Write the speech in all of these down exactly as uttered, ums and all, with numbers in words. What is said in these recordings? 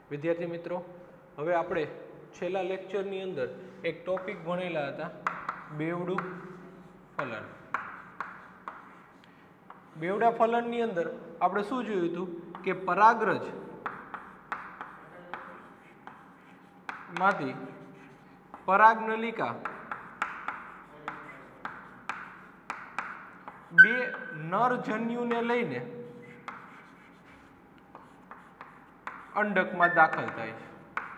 વિદ્યાર્થી મિત્રો, હવે આપણે છેલ્લા લેક્ચરની અંદર એક ટોપિક ભણેલા હતા, બેવડું ફલન. બેવડા ફલનની અંદર આપણે શું જોયું હતું કે પરાગરજ માંથી પરાગનલિકા બે નરજન્યુને લઈને અંડકમાં દાખલ થાય છે.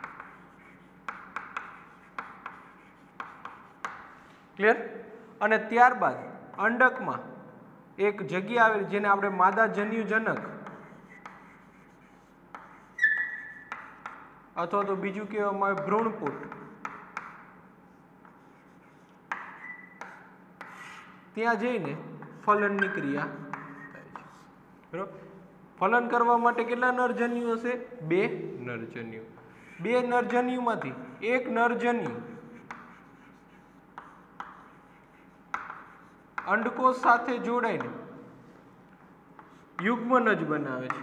ક્લિયર? અને ત્યારબાદ અંડકમાં એક જગ્યા આવેલી જેને આપણે માદા જન્યુજનક અથવા તો બીજું કહેવામાં આવે ભ્રૂણપુટ, ત્યાં જઈને ફલનની ક્રિયા થાય છે. બરાબર? ફલન કરવા માટે કેટલા નરજન્યુ હશે? બે નરજન્યુ. બે નરજન્યુમાંથી એક નરજન્યુ અંડકોષ સાથે જોડાઈને યુગ્મનજ બનાવે છે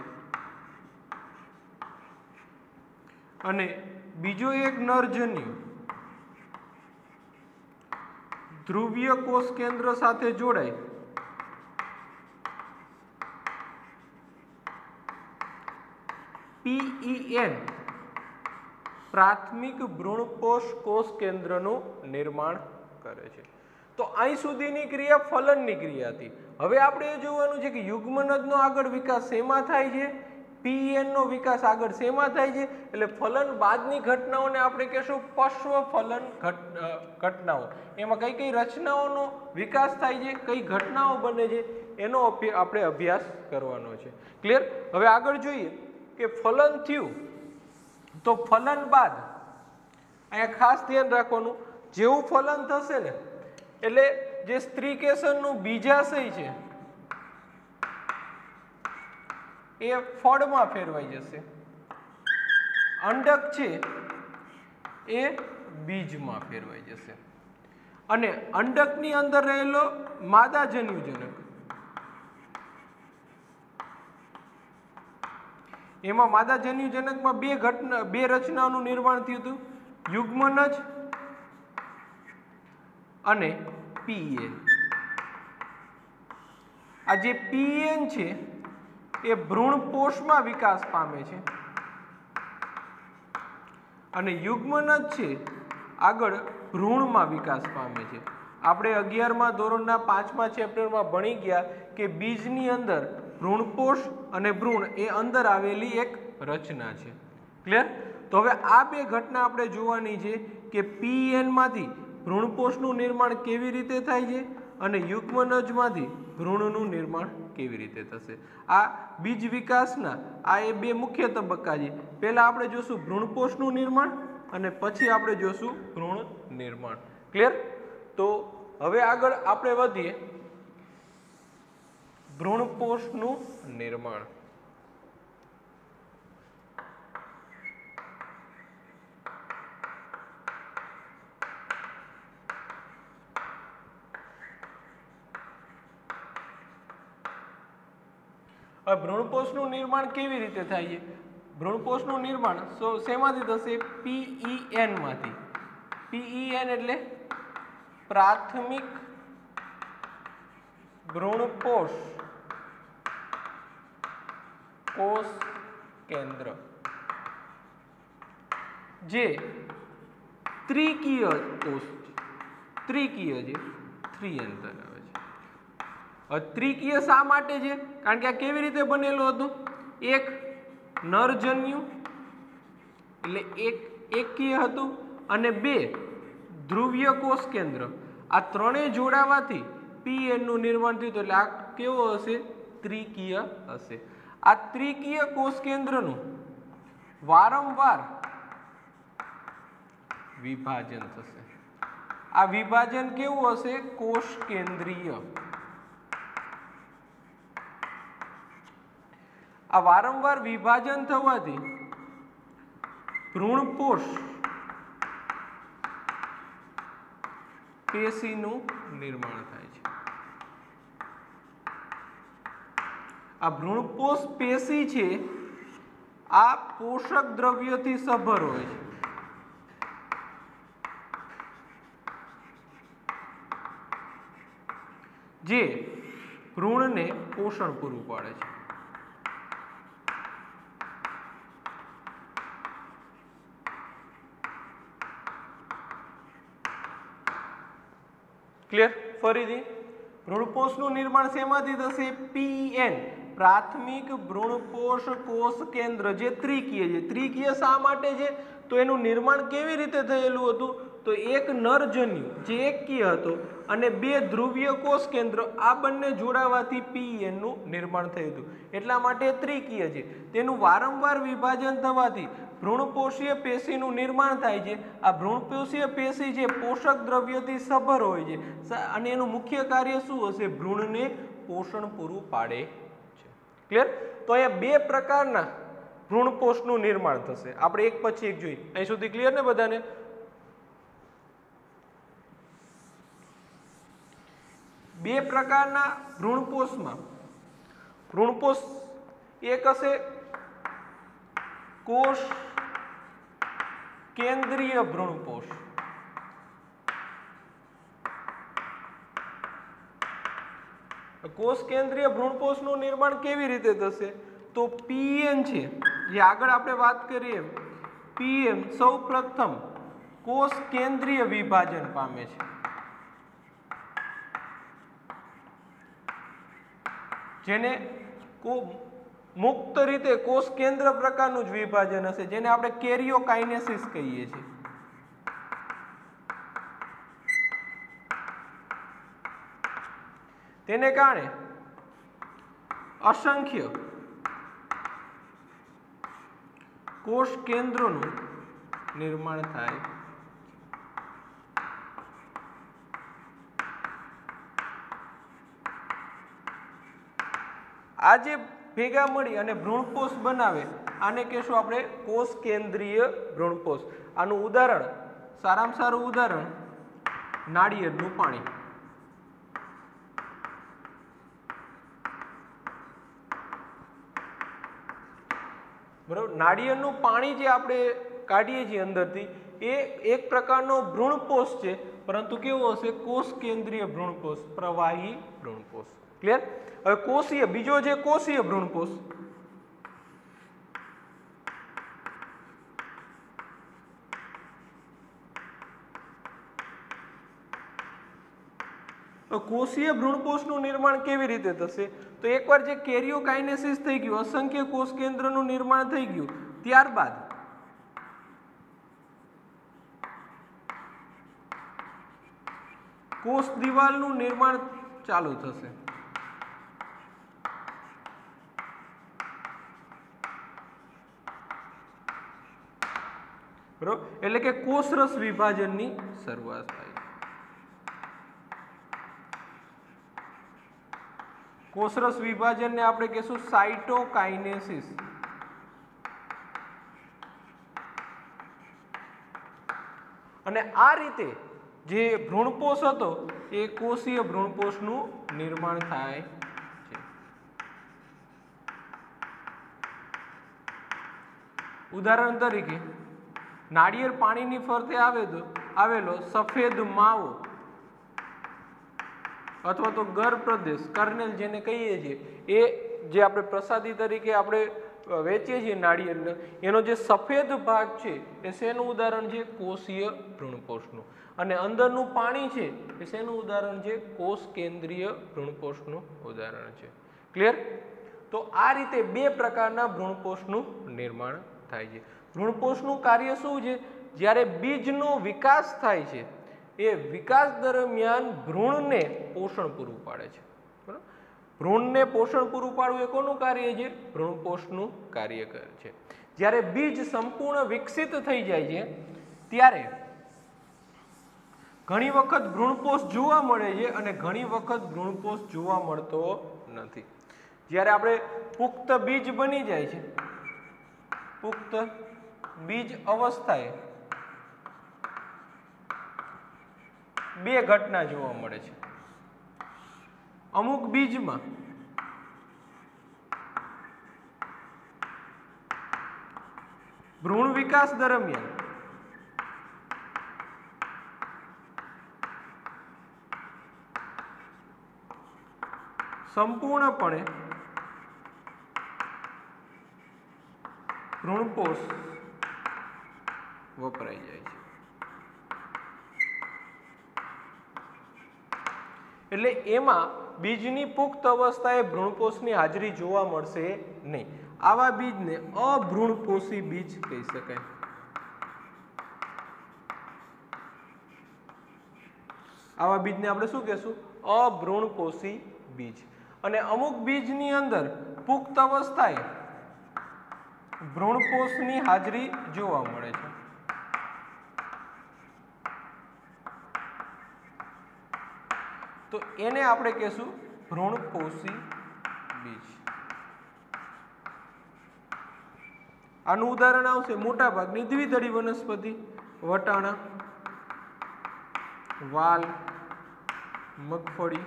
અને બીજો એક નરજન્યુ ધ્રુવીય કોષ કેન્દ્ર સાથે જોડાય પીઈએન પ્રાથમિક ભ્રૂણપોષ કોષ કેન્દ્રનું નિર્માણ કરે છે. તો અહીં સુધીની ક્રિયા ફલનની ક્રિયા હતી. હવે આપણે એ જોવાનું છે કે યુગ્મનજનો આગળ વિકાસ શેમાં થાય છે? પીઈએન નો વિકાસ આગળ શેમાં થાય છે? એટલે ફલન બાદની ઘટનાઓને આપણે કહેશું પશ્વ ફલન ઘટનાઓ. એમાં કઈ કઈ રચનાઓનો વિકાસ થાય છે, કઈ ઘટનાઓ બને છે, એનો આપણે અભ્યાસ કરવાનો છે. ક્લિયર? હવે આગળ જોઈએ કે ફલન થયું તો ફલન બાદ અહીંયા ખાસ ધ્યાન રાખવાનું, જેવું ફલન થશે ને એટલે જે સ્ત્રીકેસરનું બીજાશય છે એ ફળમાં ફેરવાઈ જશે, અંડક છે એ બીજમાં ફેરવાઈ જશે અને અંડકની અંદર રહેલો માદા જન્યુજનક એમાં માદા જન્યુજનકમાં બે ઘટના બે રચનાઓનું નિર્માણ થયું હતું, યુગ્મનજ અને પીએન. આ જે પીએન છે એ ભ્રૂણપોષમાં વિકાસ પામે છે અને યુગ્મનજ છે આગળ ભ્રૂણમાં વિકાસ પામે છે. આપણે અગિયારમા ધોરણના પાંચમા ચેપ્ટરમાં ભણી ગયા કે બીજની અંદર ભ્રૂણપોષ અને ભ્રૂણ એ અંદર આવેલી એક રચના છે. ક્લિયર? તો હવે આ બે ઘટના આપણે જોવાની છે કે પીએન માંથી ભ્રૂણપોષનું નિર્માણ કેવી રીતે થાય છે અને યુગ્મનજમાંથી ભ્રૂણનું નિર્માણ કેવી રીતે થશે. આ બીજ વિકાસના આ એ બે મુખ્ય તબક્કા છે. પહેલા આપણે જોશું ભ્રૂણપોષનું નિર્માણ અને પછી આપણે જોશું ભ્રૂણ નિર્માણ. ક્લિયર? તો હવે આગળ આપણે વધીએ ભ્રૂણપોષનું નિર્માણ. હવે ભ્રૂણપોષનું નિર્માણ કેવી રીતે થાય છે? ભ્રૂણપોષનું નિર્માણ શેમાંથી થશે? પીઈએન માંથી. પીઈએન એટલે પ્રાથમિક ભ્રૂણપોષ કોષ કેન્દ્ર, જે ત્રિકીય કોષ ત્રિકીય છે, થ્રી અંતર આવે છે. ત્રિકીય શા માટે છે? કારણ કે આ કેવી રીતે બનેલું હતું? એક નરજન્યુ એટલે એક એકકીય હતું અને બે ધ્રુવીય કોષ કેન્દ્ર, આ ત્રણેય જોડાવાથી પીએન નું નિર્માણ થયું. એટલે આ કેવો હશે? ત્રિકીય હશે. આ ત્રિકીય કોષ કેન્દ્રનું વારંવાર વિભાજન થશે. આ વિભાજન કેવું હશે? કોષ કેન્દ્રીય. આ વારંવાર વિભાજન થવાથી ભ્રૂણપોષ પેશીનું નિર્માણ થાય છે. આ ભ્રૂણપોષ પેશી છે આ પોષક દ્રવ્યથી સભર હોય છે, જે ભ્રૂણને પોષણ પૂરું પાડે છે. ક્લિયર? ફરીથી ભ્રૂણપોષનું નિર્માણ શેમાંથી થશે? પીએન પ્રાથમિક ભ્રૂણપોષ કોષ કેન્દ્ર, જે ત્રિકીય છે. ત્રિકીય શા માટે છે? તો એનું નિર્માણ કેવી રીતે થયેલું હતું? તો એક નરજન્યુ જે એકકીય હતો અને બે ધ્રુવીય કોષ કેન્દ્ર, આ બંને જોડાવાથી પીએન નું નિર્માણ થયું હતું. એટલા માટે ત્રિકીય છે. તેનું વારંવાર વિભાજન થવાથી ભ્રૂણપોષીય પેશીનું નિર્માણ થાય છે. આ ભ્રૂણપોષીય પેશી જે પોષક દ્રવ્યોથી સભર હોય છે અને એનું મુખ્ય કાર્ય શું હશે? ભ્રૂણને પોષણ પૂરું પાડે છે. ક્લિયર? તો અહીંયા બે પ્રકારના ભ્રૂણપોષનું નિર્માણ થશે. આપણે એક પછી એક જોઈએ. અહીં સુધી ક્લિયર ને બધાને? બે પ્રકારના ભ્રૂણપોષમાં ભ્રૂણપોષ એક હશે કોષ કેન્દ્રીય ભ્રૂણપોષ, કોષ કેન્દ્રીય ભ્રૂણપોષનું નિર્માણ કેવી રીતે થશે? તો પીએન છે, જે આગળ આપણે વાત કરીએ, પીએમ સૌ પ્રથમ કોષ કેન્દ્રીય વિભાજન પામે છે, જેને મુક્ત રીતે કોષ કેન્દ્ર પ્રકારનું જ વિભાજન હશે, જેને આપણે કેરિયોકાઇનેસિસ કહીએ છીએ. તેને કારણે અસંખ્ય કોષ કેન્દ્રોનું નિર્માણ થાય. આ જે ભેગા મળી અને ભ્રૂણપોષ બનાવે, આને કહેશું આપણે કોષ કેન્દ્રીય ભ્રૂણપોષ. આનું ઉદાહરણ, સારામાં સારું ઉદાહરણ નાળિયેરનું પાણી. બરાબર? નાળિયેરનું પાણી જે આપણે કાઢીએ છીએ અંદરથી, એ એક પ્રકારનો ભ્રૂણપોષ છે, પરંતુ કેવો હશે? કોષ કેન્દ્રીય ભ્રૂણપોષ, પ્રવાહી ભ્રૂણપોષ. ક્લિયર? હવે કોષીય, બીજો છે કોષીય ભ્રૂણપોષ. કોષીય ભ્રૂણપોષનું નિર્માણ કેવી રીતે થશે? તો એકવાર જે કેરિયોકાઇનેસિસ થઈ ગયું, અસંખ્ય કોષ કેન્દ્રનું નિર્માણ થઈ ગયું, ત્યારબાદ કોષ દિવાલનું નિર્માણ ચાલુ થશે. બરોબર? એટલે કે કોષરસ વિભાજનની શરૂઆત થાય. કોષરસ વિભાજનને આપણે કહીશું સાઇટોકાઇનેસિસ. અને આ રીતે જે ભ્રૂણપોષ હતો એ કોષીય ભ્રૂણપોષનું નિર્માણ થાય છે. ઉદાહરણ તરીકે નાળિયેર પાણીની ફરતે આવે તો આવેલો સફેદ માવો અથવા તો ગર પ્રદેશ, કર્નેલ જેને કહીએ છીએ, એ જે આપણે પ્રસાદી તરીકે આપણે વેચીએ છીએ નાળિયેરને, એનો જે સફેદ ભાગ છે એ શેનું ઉદાહરણ છે? કોષીય ભ્રૂણપોષનું. અને અંદરનું પાણી છે એ શેનું ઉદાહરણ છે? કોષ કેન્દ્રીય ભ્રૂણપોષનું ઉદાહરણ છે. ક્લિયર? તો આ રીતે બે પ્રકારના ભ્રૂણપોષનું નિર્માણ થાય છે. ભ્રૂણપોષનું કાર્ય શું છે? જ્યારે બીજનો વિકાસ થાય છે, એ વિકાસ દરમિયાન ભ્રૂણને પોષણ પૂરું પાડે છે. બરાબર? ભ્રૂણને પોષણ પૂરું પાડવું એ કોનું કાર્ય છે? ભ્રૂણપોષનું કાર્ય છે. જ્યારે બીજ સંપૂર્ણ વિકસિત થઈ જાય છે, ત્યારે ઘણી વખત ભ્રૂણપોષ જોવા મળે છે અને ઘણી વખત ભ્રૂણપોષ જોવા મળતો નથી. જ્યારે આપણે પુખ્ત બીજ બની જાય છે, પુખ્ત બીજ અવસ્થાએ બે ઘટના જોવા મળે છે. અમુક બીજમાં ભ્રૂણ વિકાસ દરમિયાન સંપૂર્ણપણે ભ્રૂણપોષ વપરાઈ જાય છે. એટલે એમાં બીજની પુખ્ત અવસ્થાએ ભ્રૂણપોષની હાજરી જોવા મળશે નહીં. આવા બીજને અભ્રૂણપોષી બીજ કહી શકાય. આવા બીજને આપણે શું કહેશું? અભ્રૂણપોષી બીજ. અને અમુક બીજની અંદર પુખ્ત અવસ્થાએ ભ્રૂણપોષની હાજરી જોવા મળે છે. તો એને આપણે કહેશું ભ્રૂણપોષી બીજ. આનું ઉદાહરણ આવશે મોટા ભાગની દ્વિદળી વનસ્પતિ, વટાણા, વાલ, મગફળી.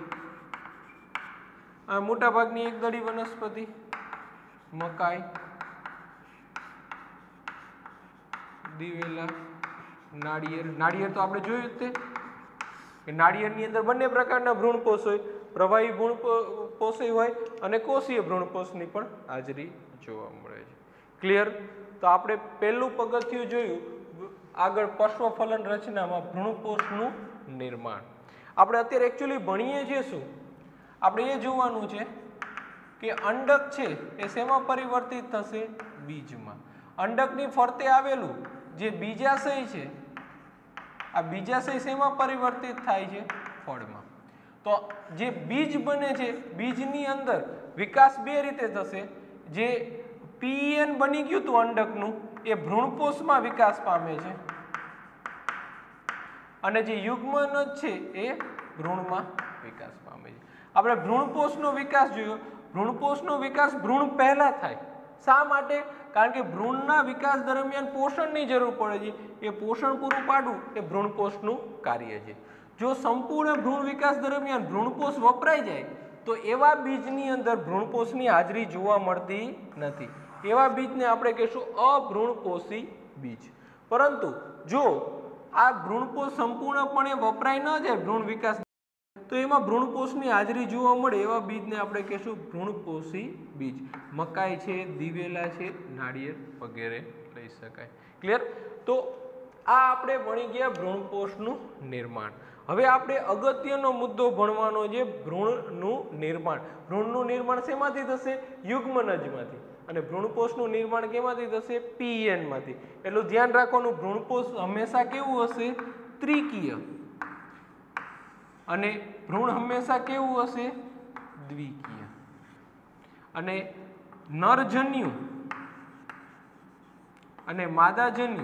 આ મોટા ભાગની એક દળી વનસ્પતિ, મકાઈ, દિવેલા, નાળિયેર. નાળિયેર તો આપણે જોયું જ તે કે નાળિયેરની અંદર બંને પ્રકારના ભ્રૂણપોષ હોય, પ્રવાહી ભ્રૂણપોષ હોય અને કોષીય ભ્રૂણપોષની પણ હાજરી જોવા મળે છે. ક્લિયર? તો આપણે પહેલું પગથિયું જોયું, આગળ પશ્વફલન રચનામાં ભ્રૂણપોષનું નિર્માણ. આપણે અત્યારે એકચ્યુઅલી ભણીએ છીએ શું? આપણે એ જોવાનું છે કે અંડક છે એ શેમાં પરિવર્તિત થશે? બીજમાં. અંડકની ફરતે આવેલું જે બીજાશય છે, આ બીજાશય શેમાં પરિવર્તિત થાય છે? ફળમાં. તો જે બીજ બને છે, બીજની અંદર વિકાસ બે રીતે થશે. જે પીએન બની ગયું હતું અંડકનું, એ ભ્રૂણપોષમાં વિકાસ પામે છે, અને જે યુગ્મનજ છે એ ભ્રૂણમાં વિકાસ પામે છે. આપણે ભ્રૂણપોષનો વિકાસ જોયો. ભ્રૂણપોષનો વિકાસ ભ્રૂણ પહેલા થાય. શા માટે? કારણ કે ભ્રૂણના વિકાસ દરમિયાન પોષણની જરૂર પડે છે. એ પોષણ પૂરું પાડવું એ ભ્રૂણપોષનું કાર્ય છે. જો સંપૂર્ણ ભ્રૂણ વિકાસ દરમિયાન ભ્રૂણપોષ વપરાઈ જાય તો એવા બીજની અંદર ભ્રૂણપોષની હાજરી જોવા મળતી નથી. એવા બીજને આપણે કહીશું અભ્રૂણપોષી બીજ. પરંતુ જો આ ભ્રૂણપોષ સંપૂર્ણપણે વપરાય ન જાય ભ્રૂણ વિકાસ, તો એમાં ભ્રૂણપોષની હાજરી જોવા મળે એવા બીજને આપણે કહીશું ભ્રૂણપોષી બીજ. મકાઈ છે, દિવેલા છે, નાળિયેર વગેરે લઈ શકાય. ક્લિયર? તો આ આપણે ભણી ગયા ભ્રૂણપોષનું નિર્માણ. હવે આપણે અગત્યનો મુદ્દો ભણવાનો છે ભ્રૂણનું નિર્માણ. ભ્રૂણનું નિર્માણ શેમાંથી થશે? યુગ્મનજમાંથી. અને ભ્રૂણપોષનું નિર્માણ કેમાંથી થશે? પીએન માંથી. એટલું ધ્યાન રાખવાનું, ભ્રૂણપોષ હંમેશા કેવું હશે? ત્રિકીય. અને ભ્રૂણ હંમેશા કેવું હશે? દ્વિકીય. અને નરજન્યુ અને માદાજન્યુ,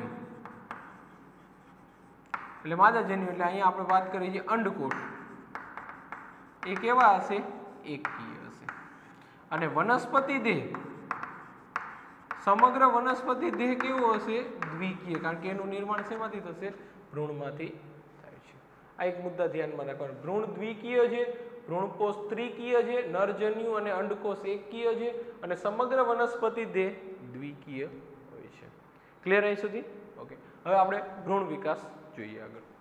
એટલે માદાજન્યુ એટલે અહીંયા આપણે વાત કરીએ છીએ અંડકોષ, એ કેવા હશે? એકકીય હશે. અને વનસ્પતિ દેહ, સમગ્ર વનસ્પતિ દેહ કેવો હશે? દ્વિકીય. કારણ કે એનું નિર્માણ શેમાંથી થશે? ભ્રૂણમાંથી થાય છે. આ એક મુદ્દા ધ્યાનમાં રાખવાનો. ભ્રૂણ દ્વિકીય છે, ભ્રૂણપોષ ત્રિકીય છે, નરજન્યુ અને અંડકોષ એકકીય છે, અને સમગ્ર વનસ્પતિ દેહ દ્વિકીય હોય છે. ક્લિયર અહીં સુધી? ઓકે. હવે આપણે ભ્રૂણ વિકાસ જોઈએ આગળ.